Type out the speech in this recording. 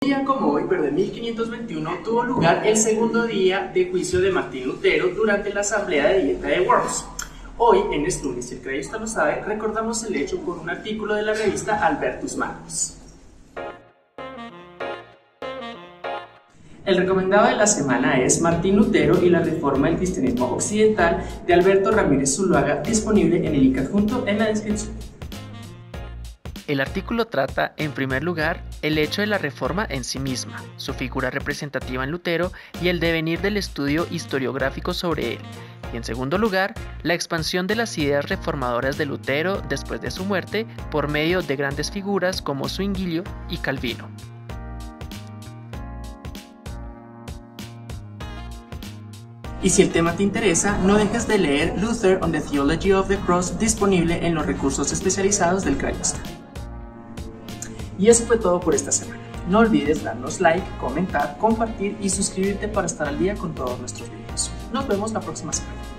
día como hoy, pero de 1521, tuvo lugar el segundo día de juicio de Martín Lutero durante la Asamblea de Dieta de Worms. Hoy, en Stunis, si el creyista lo sabe, recordamos el hecho con un artículo de la revista Albertus Magnus. El recomendado de la semana es Martín Lutero y la reforma del cristianismo occidental de Alberto Ramírez Zuluaga, disponible en el link adjunto en la descripción. El artículo trata, en primer lugar, el hecho de la reforma en sí misma, su figura representativa en Lutero y el devenir del estudio historiográfico sobre él, y en segundo lugar, la expansión de las ideas reformadoras de Lutero después de su muerte por medio de grandes figuras como Zwinglio y Calvino. Y si el tema te interesa, no dejes de leer Luther on the Theology of the Cross, disponible en los recursos especializados del creyista. Y eso fue todo por esta semana. No olvides darnos like, comentar, compartir y suscribirte para estar al día con todos nuestros videos. Nos vemos la próxima semana.